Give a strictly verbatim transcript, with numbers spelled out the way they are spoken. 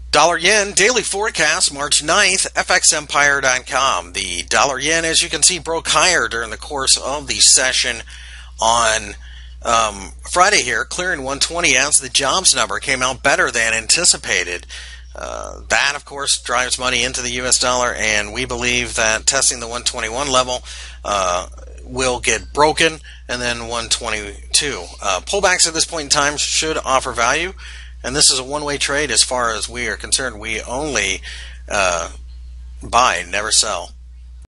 Dollar yen daily forecast March ninth, F X Empire dot com. The dollar yen, as you can see, broke higher during the course of the session on um, Friday here, clearing one twenty as the jobs number came out better than anticipated. Uh, that, of course, drives money into the U S dollar, and we believe that testing the one twenty-one level uh, will get broken, and then one twenty-two. Uh, pullbacks at this point in time should offer value. And this is a one-way trade as far as we are concerned. We only uh, buy, never sell.